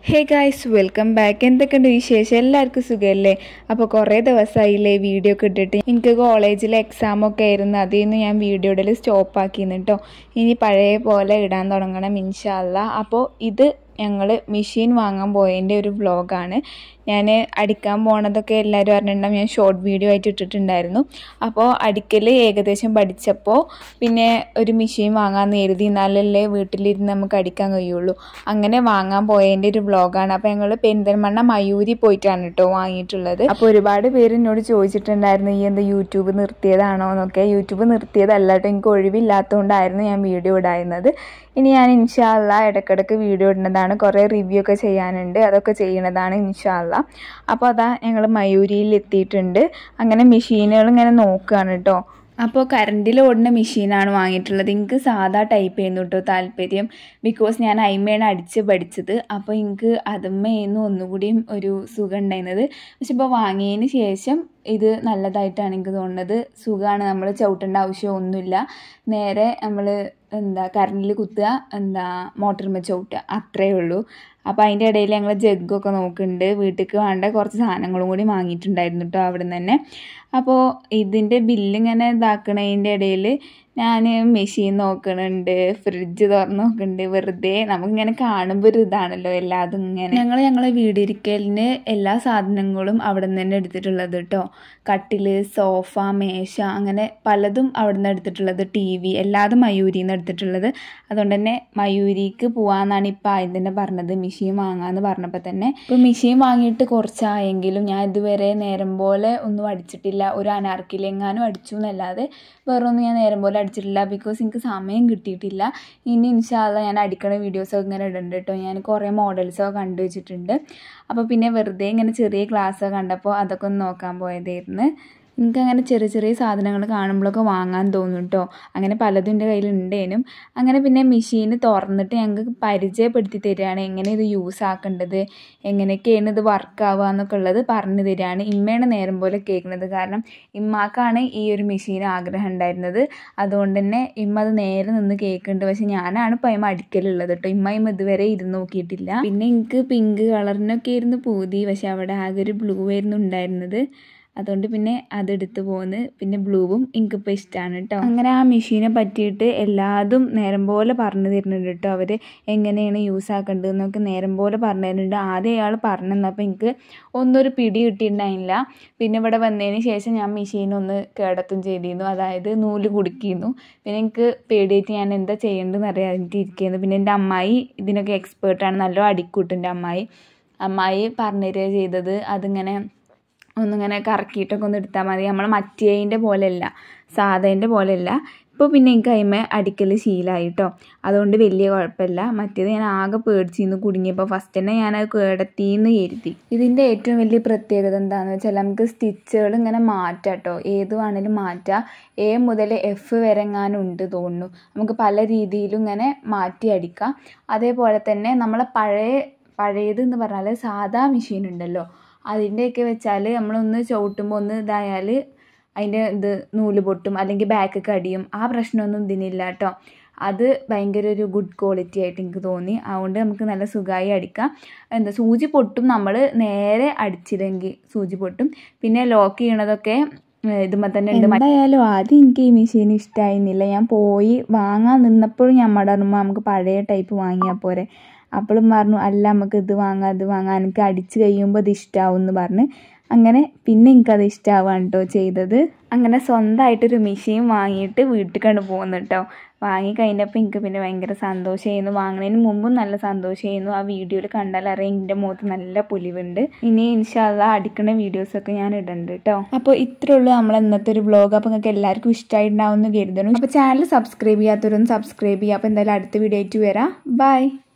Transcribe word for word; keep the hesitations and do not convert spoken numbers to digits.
Hey guys welcome back. എന്തൊക്കെയുണ്ട് വിശേഷം? എല്ലാവർക്കും സുഖമല്ലേ? അപ്പോൾ കുറേ ദിവസമായില്ലേ വീഡിയോ ഒക്കെ ഇട്ടിട്ട്. എനിക്ക് കോളേജിലെ എക്സാമൊക്കെ ആയിരുന്നു, അതിൽ നിന്ന് ഞാൻ വീഡിയോ ഇടൽ സ്റ്റോപ്പ് ആക്കിയിരുന്നു കേട്ടോ. ഇനി പഴയ പോലെ ഇടാൻ തുടങ്ങണം ഇൻഷാ അല്ലാഹ്. അപ്പോൾ ഇത് ഞങ്ങൾ മെഷീൻ വാങ്ങാൻ പോയതിൻ്റെ ഒരു വ്ളോഗാണ്. ഞാൻ അടിക്കാൻ പോണതൊക്കെ എല്ലാവരും അറിഞ്ഞിട്ടുണ്ടാകും, ഞാൻ ഷോർട്ട് വീഡിയോ ആയിട്ട് ഇട്ടിട്ടുണ്ടായിരുന്നു. അപ്പോൾ അടിക്കൽ ഏകദേശം പഠിച്ചപ്പോൾ പിന്നെ ഒരു മെഷീൻ വാങ്ങാമെന്ന് കരുതി, എന്നാലല്ലേ വീട്ടിലിരുന്ന് നമുക്ക് അടിക്കാൻ കഴിയുള്ളൂ. അങ്ങനെ വാങ്ങാൻ പോയതിൻ്റെ ഒരു വ്ളോഗാണ്. അപ്പോൾ ഞങ്ങൾ പെരിന്തൽമണ്ണ മയൂരി പോയിട്ടാണ് കേട്ടോ വാങ്ങിയിട്ടുള്ളത്. അപ്പോൾ ഒരുപാട് പേര് എന്നോട് ചോദിച്ചിട്ടുണ്ടായിരുന്നു, ഈ എന്താ യൂട്യൂബ് നിർത്തിയതാണോ എന്നൊക്കെ. യൂട്യൂബ് നിർത്തിയതല്ല കേട്ടോ, എനിക്ക് ഒഴിവില്ലാത്തതുകൊണ്ടായിരുന്നു ഞാൻ വീഡിയോ ഇടായിരുന്നത്. ഇനി ഞാൻ ഇൻഷാ അല്ലാഹ് ഇടയ്ക്കിടയ്ക്ക് വീഡിയോ ഇടുന്നതാണ്. കുറേ റിവ്യൂ ഒക്കെ ചെയ്യാനുണ്ട്, അതൊക്കെ ചെയ്യുന്നതാണ് ഇൻഷാ അല്ലാഹ്. അപ്പോൾ അതാ ഞങ്ങൾ മയൂരിയിൽ എത്തിയിട്ടുണ്ട്. അങ്ങനെ മെഷീനുകൾ ഇങ്ങനെ നോക്കുകയാണ് കേട്ടോ. അപ്പോൾ കറണ്ടിൽ ഓടുന്ന മെഷീനാണ് വാങ്ങിയിട്ടുള്ളത്. എനിക്ക് സാധാ ടൈപ്പ് ചെയ്യുന്നു കേട്ടോ താല്പര്യം, ബിക്കോസ് ഞാൻ അയിമയാണ് അടിച്ച് പഠിച്ചത്. അപ്പോൾ എനിക്ക് അതുമ്മേന്ന് ഒന്നുകൂടിയും ഒരു സുഖം ഉണ്ടായിരുന്നത്. പക്ഷെ ഇപ്പോൾ വാങ്ങിയതിന് ശേഷം ഇത് നല്ലതായിട്ടാണ് എനിക്ക് തോന്നുന്നത്. സുഖമാണ്, നമ്മൾ ചവിട്ടേണ്ട ആവശ്യമൊന്നുമില്ല. നേരെ നമ്മൾ എന്താ കറണ്ടിൽ കുത്തുക, എന്താ മോട്ടറിന്മേൽ ചവിട്ടുക, അത്രയേ ഉള്ളൂ. അപ്പോൾ അതിൻ്റെ ഇടയിൽ ഞങ്ങൾ ജഗ്ഗൊക്കെ നോക്കുന്നുണ്ട്. വീട്ടിലേക്ക് വേണ്ട കുറച്ച് സാധനങ്ങളും കൂടി വാങ്ങിയിട്ടുണ്ടായിരുന്നു കേട്ടോ അവിടെ നിന്ന് തന്നെ. അപ്പോൾ ഇതിൻ്റെ ബില്ലിങ്ങനെ ഇതാക്കണതിൻ്റെ ഇടയിൽ ഞാൻ മെഷീൻ നോക്കണുണ്ട്, ഫ്രിഡ്ജ് തുറന്ന് നോക്കുന്നുണ്ട്. വെറുതെ നമുക്കിങ്ങനെ കാണുമ്പോൾ ഒരു ഇതാണല്ലോ എല്ലാതും ഇങ്ങനെ. ഞങ്ങൾ ഞങ്ങളെ വീടിരിക്കലിന് എല്ലാ സാധനങ്ങളും അവിടെ നിന്ന് തന്നെ എടുത്തിട്ടുള്ളത് കേട്ടോ. കട്ടിൽ, സോഫ, മേശ, അങ്ങനെ പലതും അവിടെ നിന്ന് എടുത്തിട്ടുള്ളത്. ടി വി എല്ലാതും മയൂരിയിൽ നിന്ന് എടുത്തിട്ടുള്ളത്. അതുകൊണ്ട് തന്നെ മയൂരിക്ക് പോകാമെന്നാണ് ഇപ്പോൾ ആദ്യം തന്നെ പറഞ്ഞത്, മെഷീൻ വാങ്ങാമെന്ന് പറഞ്ഞപ്പോൾ തന്നെ. ഇപ്പോൾ മെഷീൻ വാങ്ങിയിട്ട് കുറച്ചായെങ്കിലും ഞാൻ ഇതുവരെ നേരം പോലെ ഒന്നും അടിച്ചിട്ടില്ല. ഒരു അനാർക്കിലെങ്ങാനും അടിച്ചു എന്നല്ലാതെ വേറൊന്നും ഞാൻ നേരം പോലെ അടിച്ചിട്ടില്ല, ബിക്കോസ് എനിക്ക് സമയം കിട്ടിയിട്ടില്ല. ഇനി ഇൻഷാ അല്ലാഹ് ഞാൻ അടിക്കണ വീഡിയോസൊക്കെ ഇങ്ങനെ ഇടുന്നുണ്ട് കേട്ടോ. ഞാൻ കുറേ മോഡൽസൊക്കെ കണ്ടു വെച്ചിട്ടുണ്ട്. അപ്പോൾ പിന്നെ വെറുതെ ഇങ്ങനെ ചെറിയ ക്ലാസ്സൊക്കെ കണ്ടപ്പോൾ അതൊക്കെ ഒന്ന് നോക്കാൻ പോയതായിരുന്നു. എനിക്കങ്ങനെ ചെറിയ ചെറിയ സാധനങ്ങൾ കാണുമ്പോഴൊക്കെ വാങ്ങാൻ തോന്നും കേട്ടോ. അങ്ങനെ പലതും എൻ്റെ കയ്യിലുണ്ടേനും. അങ്ങനെ പിന്നെ മെഷീൻ തുറന്നിട്ട് ഞങ്ങൾക്ക് പരിചയപ്പെടുത്തി തരികയാണ്, എങ്ങനെ ഇത് യൂസ് ആക്കേണ്ടത്, എങ്ങനെയൊക്കെയാണ് ഇത് വർക്ക് ആവുക എന്നൊക്കെ ഉള്ളത് പറഞ്ഞു തരികയാണ്. ഇമ്മയാണ് നേരം പോലെ കേൾക്കുന്നത്, കാരണം ഇമ്മാക്കാണ് ഈ ഒരു മെഷീൻ ആഗ്രഹം ഉണ്ടായിരുന്നത്. അതുകൊണ്ട് തന്നെ ഇമ്മ അത് നേരെ നിന്ന് കേൾക്കുന്നുണ്ട്. പക്ഷെ ഞാനാണ് ഇപ്പോൾ ഇമ്മ അടിക്കലുള്ളത് കേട്ടോ. ഇമ്മ ഇമ്മ ഇതുവരെ ഇരുന്ന് നോക്കിയിട്ടില്ല. പിന്നെ എനിക്ക് പിങ്ക് കളറിനൊക്കെ ആയിരുന്നു പൂതി, പക്ഷെ അവിടെ ആകെ ഒരു ബ്ലൂ ആയിരുന്നു ഉണ്ടായിരുന്നത്. അതുകൊണ്ട് പിന്നെ അതെടുത്ത് പോന്ന്. പിന്നെ ബ്ലൂവും എനിക്കിപ്പോൾ ഇഷ്ടമാണ് കേട്ടോ. അങ്ങനെ ആ മെഷീനെ പറ്റിയിട്ട് എല്ലാതും നേരം പോലെ പറഞ്ഞു തരുന്നുണ്ട് കേട്ടോ. അവർ എങ്ങനെയാണ് യൂസ് ആക്കേണ്ടതെന്നൊക്കെ നേരം പോലെ പറഞ്ഞു തരുന്നുണ്ട്. ആദ്യം അയാൾ പറഞ്ഞു തന്നപ്പോൾ എനിക്ക് ഒന്നൊരു പിടി കിട്ടിയിട്ടുണ്ടായില്ല. പിന്നെ ഇവിടെ വന്നതിന് ശേഷം ഞാൻ മെഷീൻ ഒന്ന് കേടത്തും ചെയ്തിരുന്നു, അതായത് നൂല് കുടുക്കിയിരുന്നു. പിന്നെ എനിക്ക് പേടിയായിട്ട് ഞാൻ എന്താ ചെയ്യേണ്ടതെന്ന് അറിയാതിട്ട് ഇരിക്കുന്നു. പിന്നെ എൻ്റെ അമ്മായി ഇതിനൊക്കെ എക്സ്പേർട്ടാണ്, നല്ല അടിക്കൂട്ടും എൻ്റെ അമ്മായി. അമ്മായി പറഞ്ഞു തരിക ചെയ്തത്. അതിങ്ങനെ ഒന്നിങ്ങനെ കറക്കിയിട്ടൊക്കെ ഒന്ന് എടുത്താൽ മതി. നമ്മൾ മറ്റേതിൻ്റെ പോലെയല്ല, സാധേൻ്റെ പോലെയല്ല. ഇപ്പോൾ പിന്നെ എനിക്ക് അതിന്മേൽ അടിക്കൽ ശീലമായി കേട്ടോ. അതുകൊണ്ട് വലിയ കുഴപ്പമില്ല. മറ്റേത് ഞാൻ ആകെ പേടിച്ചിന്ന് കുടുങ്ങിയപ്പോൾ ഫസ്റ്റ് തന്നെ ഞാനത് കേടത്തിന്ന് കരുതി. ഇതിൻ്റെ ഏറ്റവും വലിയ പ്രത്യേകത എന്താണെന്ന് വെച്ചാൽ നമുക്ക് സ്റ്റിച്ചുകൾ ഇങ്ങനെ മാറ്റാം കേട്ടോ. ഏത് വേണമെങ്കിലും മാറ്റാം. എ മുതൽ എഫ് വരെ എങ്ങാനും ഉണ്ട് തോന്നുന്നു. നമുക്ക് പല രീതിയിലും ഇങ്ങനെ മാറ്റി അടിക്കാം. അതേപോലെ തന്നെ നമ്മളെ പഴയ പഴയത് എന്ന് പറഞ്ഞാൽ സാധാ മെഷീൻ ഉണ്ടല്ലോ, അതിൻ്റെയൊക്കെ വെച്ചാൽ നമ്മളൊന്ന് ചവിട്ടുമ്പോൾ ഒന്ന് ഇതായാൽ അതിൻ്റെ ഇത് നൂല് പൊട്ടും, അല്ലെങ്കിൽ ബാക്കൊക്കെ അടിയും. ആ പ്രശ്നമൊന്നും ഇതിനില്ല കേട്ടോ. അത് ഭയങ്കര ഒരു ഗുഡ് ക്വാളിറ്റി ആയിട്ട് എനിക്ക് തോന്നി. അതുകൊണ്ട് നമുക്ക് നല്ല സുഖമായി അടിക്കാം. എന്താ സൂചി പൊട്ടും, നമ്മൾ നേരെ അടിച്ചില്ലെങ്കിൽ സൂചി പൊട്ടും. പിന്നെ ലോക്ക് ചെയ്യണതൊക്കെ ഇതുമ്പോൾ തന്നെ ഉണ്ട്. എന്തായാലും ആദ്യം എനിക്ക് ഈ മെഷീൻ ഇഷ്ടമായിരുന്നില്ല. ഞാൻ പോയി വാങ്ങാൻ നിന്നപ്പോഴും ഞാൻ മടറുമ്പോൾ നമുക്ക് പഴയ ടൈപ്പ് വാങ്ങിയാൽ പോരെ. അപ്പോഴും പറഞ്ഞു അല്ല നമുക്ക് ഇത് വാങ്ങാം ഇത് വാങ്ങാം, എനിക്ക് അടിച്ച് കഴിയുമ്പോൾ ഇത് ഇഷ്ടമാവും എന്ന് പറഞ്ഞ്. അങ്ങനെ പിന്നെ എനിക്കത് ഇഷ്ടമാവാണ് കേട്ടോ ചെയ്തത്. അങ്ങനെ സ്വന്തമായിട്ടൊരു മെഷീൻ വാങ്ങിയിട്ട് വീട്ടിൽ കണ്ട് പോകുന്നു കേട്ടോ. വാങ്ങി കഴിഞ്ഞപ്പോൾ എനിക്ക് പിന്നെ ഭയങ്കര സന്തോഷമായിരുന്നു. വാങ്ങുന്നതിന് മുമ്പും നല്ല സന്തോഷമായിരുന്നു. ആ വീഡിയോയിൽ കണ്ടാൽ അറിയാം എൻ്റെ മുഖത്ത് നല്ല പൊലിവുണ്ട്. ഇനി ഇൻഷാ അല്ലാഹ് അടിക്കുന്ന വീഡിയോസൊക്കെ ഞാൻ ഇടുന്നുണ്ട് കേട്ടോ. അപ്പോൾ ഇത്രേ ഉള്ളൂ നമ്മൾ ഇന്നത്തെ ഒരു വ്ളോഗ്. അപ്പോൾ നിങ്ങൾക്ക് എല്ലാവർക്കും ഇഷ്ടമായിട്ടുണ്ടാവും എന്ന് കരുതണം. അപ്പോൾ ചാനൽ സബ്സ്ക്രൈബ് ചെയ്യാത്തവരൊന്ന് സബ്സ്ക്രൈബ് ചെയ്യുക. അപ്പോൾ എന്തായാലും അടുത്ത വീഡിയോ ആയിട്ട് വരാം. ബൈ.